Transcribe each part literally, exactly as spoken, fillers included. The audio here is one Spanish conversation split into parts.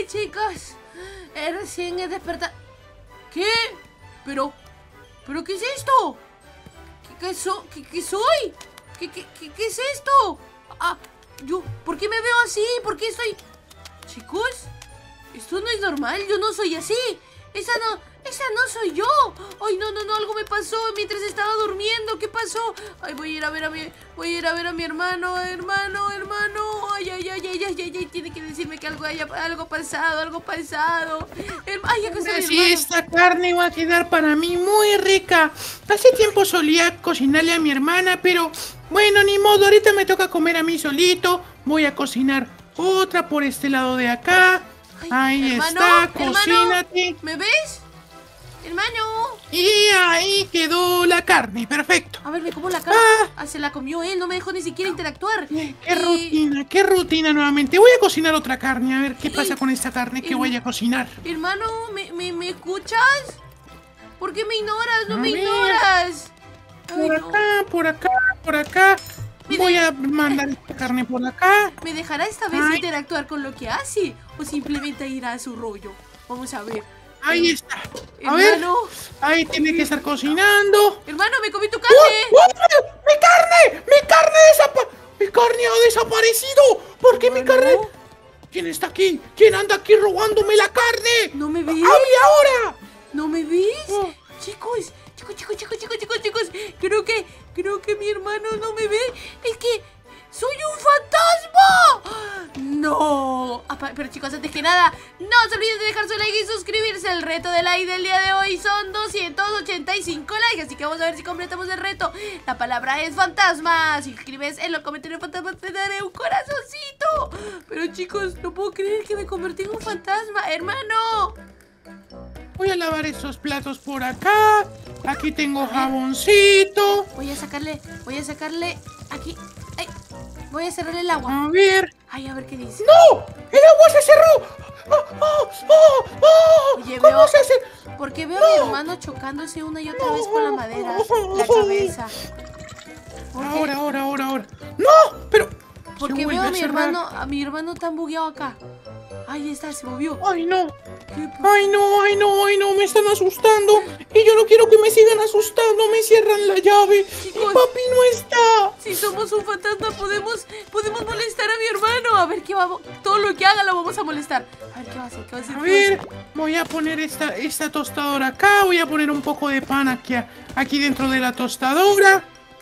Sí, chicos. Eh, recién he despertado. ¿Qué? Pero... ¿Pero qué es esto? ¿Qué, qué, so, qué, qué soy? ¿Qué, qué, qué, ¿Qué es esto? Ah, yo... ¿Por qué me veo así? ¿Por qué estoy...? Chicos, esto no es normal. Yo no soy así. Esa no... ¡Esa no soy yo! ¡Ay, no, no, no! Algo me pasó mientras estaba durmiendo. ¿Qué pasó? ¡Ay, voy a ir a ver a mi... Voy a ir a ver a mi hermano! ¡Hermano, hermano! ¡Ay, ay, ay, ay, ay, ay! ay tiene que decirme que algo haya... Algo pasado, algo pasado. Her... ¡Ay, acá está mi hermano! Sí, esta carne va a quedar para mí muy rica. Hace tiempo solía cocinarle a mi hermana, pero... Bueno, ni modo. Ahorita me toca comer a mí solito. Voy a cocinar otra por este lado de acá. Ay, ahí hermano, está, cocínate. Hermano, ¿me ves? Hermano. Y ahí quedó la carne, perfecto. A ver, me como la carne. Ah, ah, se la comió él, no me dejó ni siquiera interactuar. Qué y... rutina, qué rutina nuevamente. Voy a cocinar otra carne, a ver qué pasa con esta carne que voy a cocinar. Hermano, ¿me, me, me escuchas? ¿Por qué me ignoras? No a me ver. ignoras. Por Ay, acá, no. por acá, por acá. Voy a mandar esta carne por acá. ¿Me dejará esta vez Ay. interactuar con lo que hace? ¿O simplemente irá a su rollo? Vamos a ver. Ahí está. A hermano. ver. Ahí tiene que estar cocinando. Hermano, me comí tu carne. ¡Oh! ¡Oh! ¡Mi carne! ¡Mi carne desaparecido! ¡Mi carne ha desaparecido! ¿Por qué hermano? mi carne? ¿Quién está aquí? ¿Quién anda aquí robándome la carne? ¿No me ves? ¡Hable ahora! ¿No me ves? Oh. Chicos, chicos, chicos, chicos, chicos, chicos, chicos. Creo que, creo que mi hermano no me ve. Es que ¡soy un fantasma! ¡No! Pero chicos, antes que nada, no se olviden de dejar su like y suscribirse. El reto de like del día de hoy son doscientos ochenta y cinco likes. Así que vamos a ver si completamos el reto. La palabra es fantasma. Si escribes en los comentarios fantasma te daré un corazoncito. Pero chicos, no puedo creer que me convertí en un fantasma. ¡Hermano! Voy a lavar esos platos por acá. Aquí tengo jaboncito. Voy a sacarle, voy a sacarle aquí. Ay, voy a cerrar el agua. A ver. Ay, a ver qué dice. ¡No! ¡El agua se cerró! ¡Oh, oh, oh, oh! Oye, ¿Cómo veo, se hace? Porque veo no. a mi hermano chocándose una y otra no. vez con la madera, la cabeza. Ahora, ahora, ahora, ahora. ¡No! Pero... Porque veo a mi hermano, a mi hermano tan bugueado acá. Ahí está, se movió. Ay, no. Ay, no, ay, no, ay, no, me están asustando. Y yo no quiero que me sigan asustando. Me cierran la llave. Chicos, papi no está. Si somos un fantasma, podemos, podemos molestar a mi hermano. A ver qué vamos. Todo lo que haga lo vamos a molestar. A ver qué va a hacer, qué va a hacer. A ver, voy a poner esta, esta tostadora acá. Voy a poner un poco de pan aquí, aquí dentro de la tostadora.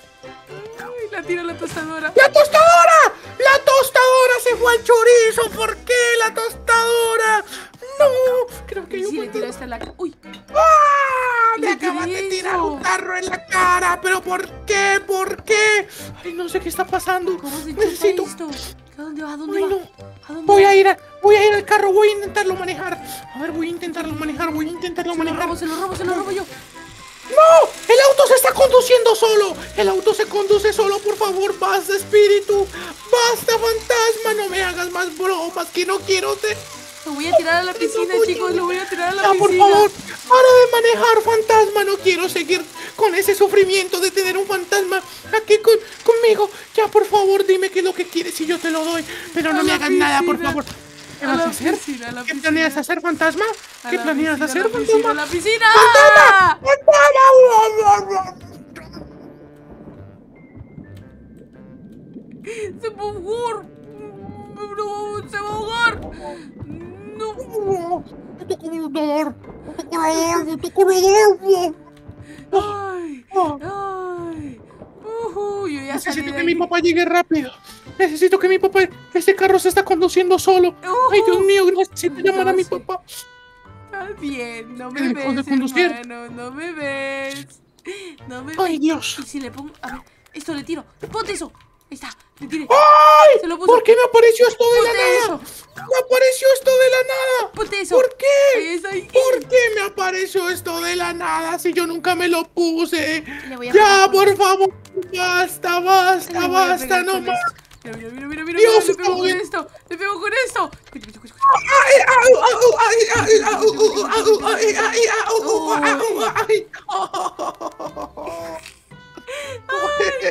Ay, la tira la tostadora. ¡La tostadora! ¡La tostadora se fue al chorizo! ¿Por qué la tostadora? ¡No! Creo que y yo... si le tiró esta en la cara. ¡Uy! ¡Ah! Me acabas de tirar un tarro en la cara. ¿Pero por qué? ¿Por qué? Ay, no sé qué está pasando. ¿Cómo se Necesito... esto? ¿A dónde va? ¿A dónde Ay, va? no. ¿A dónde voy va? a ir a, voy a ir al carro. Voy a intentarlo manejar. A ver, voy a intentarlo manejar. Voy a intentarlo se manejar. Lo robo, se lo robo, se lo robo yo. ¡No! ¡El auto se está conduciendo solo! ¡El auto se conduce solo! ¡Por favor, basta, espíritu! ¡Basta, fantasma! ¡No me hagas más bromas! ¡Que no quiero te... Lo voy a tirar a la piscina, no, chicos. Lo voy a tirar a la ya, piscina. Por favor, para de manejar, fantasma. No quiero seguir con ese sufrimiento de tener un fantasma aquí con, conmigo. Ya, por favor, dime qué es lo que quieres y yo te lo doy. Pero no a me hagas piscina. nada, por favor. ¿Qué vas a, a hacer? Piscina, a ¿Qué planeas hacer, fantasma? A ¿Qué planeas piscina, hacer, a la fantasma? Piscina, a la piscina. ¡Fantasma! ¡Fantasma! Se va a ahogar. No, se va a ahogar. No. Me tocó el dolor. Me tocó el dolor. Me tocó el dolor. Ay. Ay. Uh, yo ya Necesito que mi papá llegue rápido. Necesito que mi papá... Este carro se está conduciendo solo. Uh, Ay, Dios mío, necesito llamar a mi papá. Está bien, no me ves, de conducir? hermano, no me ves. No me Ay, ves. Dios. Y si le pongo... A ver, esto le tiro. Ponte eso. Ahí está, le tiré. ¡Ay! Se lo puso. ¿Por qué me apareció esto de Ponte la nada? eso. Me apareció esto de la nada. Ponte eso. ¿Por qué? Ahí está, ahí. ¿Por qué me apareció esto de la nada si yo nunca me lo puse? Ya, por favor. Basta, basta, basta, no más. Mira, mira, mira, mira, mira, Dios, le pego con esto, le pego con esto.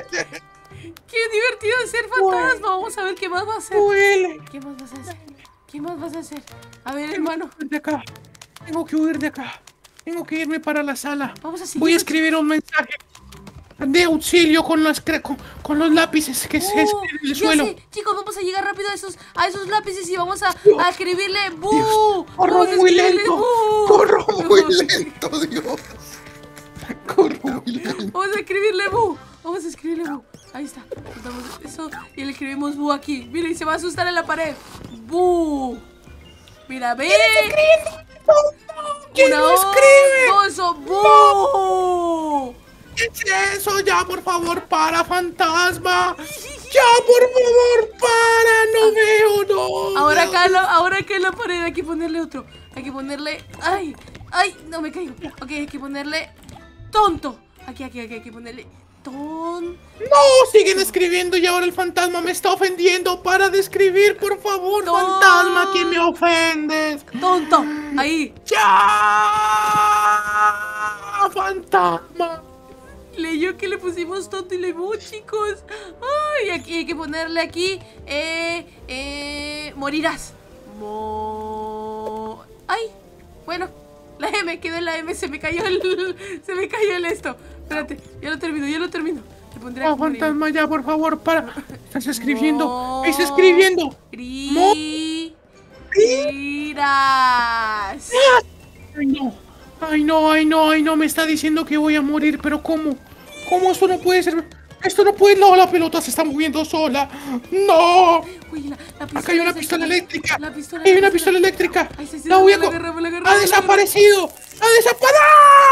Qué divertido ser fantasma. Vamos a ver qué más va a hacer. Huele. ¿Qué más vas a hacer? ¿Qué más vas a hacer? A ver, hermano. Tengo que huir de acá. Tengo que huir de acá. Tengo que irme para la sala. Vamos a seguir. Voy a escribir un mensaje de auxilio con, las, con, con los lápices que se Uh, escriben en el ya suelo. sé. Chicos, vamos a llegar rápido a esos, a esos lápices y vamos a, Dios. a escribirle ¡bu! Dios, corro Vamos a muy escribirle lento. ¡bu! Corro muy lento, Dios. Corro muy lento. Vamos a escribirle bu. Vamos a escribirle bu. Ahí está. Botamos eso y le escribimos bu aquí. Mira, y se va a asustar en la pared. Bu. Mira, ve. ¿Quién Una lo O, escribe? dos, o, bu. ¿Qué es eso? Ya, por favor, para, fantasma. Ya, por favor, para. No veo, no. Ahora veo. acá, la, ahora acá en la pared hay que ponerle otro. Hay que ponerle. ¡Ay! ¡Ay! No me caigo. Ok, hay que ponerle. Tonto. Aquí, aquí, aquí. Hay que ponerle. Ton. No, siguen escribiendo y ahora el fantasma me está ofendiendo. Para de escribir, por favor, No. fantasma, que me ofendes. Tonto. Ahí. Ya, fantasma. Leyó que le pusimos tonto y le bu, chicos. Ay, aquí hay que ponerle aquí. Eh. Eh. Morirás. Mo. Ay. Bueno. La M, quedó en la M. Se me cayó el. Se me cayó el esto. Espérate. Ya lo termino, ya lo termino. Le pondré No, aquí morir. fantasma, ya, por favor, para. Estás escribiendo. Mo- Estás escribiendo. Mo- Ri- Irás. Ay, no. Ay, no, ay, no, ay, no. Me está diciendo que voy a morir, pero ¿cómo? ¿Cómo esto no puede ser? Esto no puede. No, la pelota se está moviendo sola. No. Uy, la, la pistola Acá hay una se pistola está- eléctrica. La pistola Hay una pistola eléctrica. Ay, sí, sí, La voy a la co- agarramos, la agarramos, ¡Ha la desaparecido! ¡Ha desaparecido!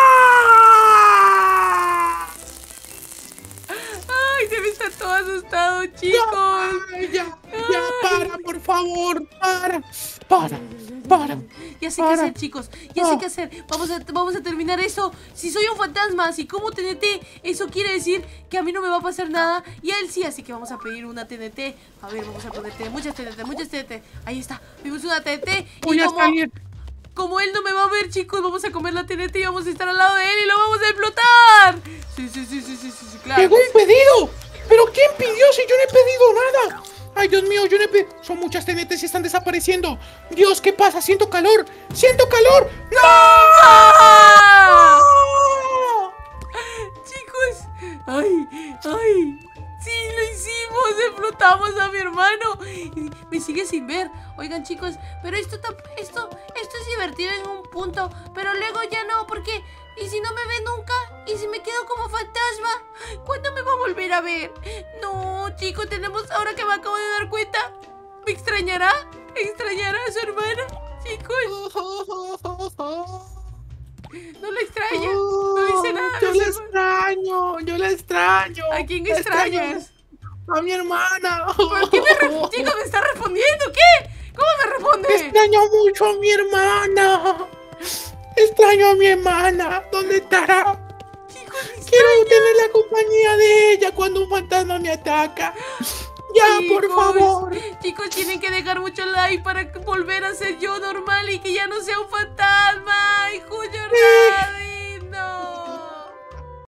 Ay, debe estar todo asustado, chicos. Ay, ya, ya, para, por favor, para, para, para. Ya sé qué Para. hacer, chicos. Ya sé No. qué hacer. Vamos a, vamos a terminar eso. Si soy un fantasma, si como T N T, eso quiere decir que a mí no me va a pasar nada. Y a él sí, así que vamos a pedir una T N T. A ver, vamos a poner T N T, muchas T N T, muchas T N T. Ahí está, vimos una T N T. Voy Y a como, salir. como él no me va a ver, chicos, vamos a comer la T N T y vamos a estar al lado de él y lo vamos a explotar. Sí, sí, sí, sí, sí, sí, sí, claro. ¡Llegó un pedido! ¿Pero quién pidió si yo no he pedido nada? Ay, Dios mío, yo no he pedido. Son muchas T N Ts y están desapareciendo. Dios, ¿qué pasa? Siento calor. ¡Siento calor! ¡No! ¡Ah! Chicos, ay, ay, sí, lo hicimos, explotamos a mi hermano. Me sigue sin ver. Oigan, chicos, pero esto, tam- esto, esto es divertido en un punto, pero luego ya no, porque ¿y si no me ve nunca? ¿Y si me quedo como fantasma? ¿Cuándo me va a volver a ver? No, chicos, tenemos, ahora que me acabo de dar cuenta, ¿me extrañará? ¿Extrañará a su hermana? Chicos, no lo extraña, no dice nada. Yo de la su hermana. extraño, yo la extraño. ¿A quién La extraño. extrañas? A mi hermana. ¿Por qué me re- Chico, me está respondiendo? ¿Qué? ¿Cómo me responde? Extraño mucho a mi hermana. Extraño a mi hermana. ¿Dónde estará? Chicos, me Quiero extraña. tener la compañía de ella cuando un fantasma me ataca. Ya, por Chicos, favor. Chicos, tienen que dejar mucho like para volver a ser yo normal y que ya no sea un fantasma. ¡Ay, Julio Hernández!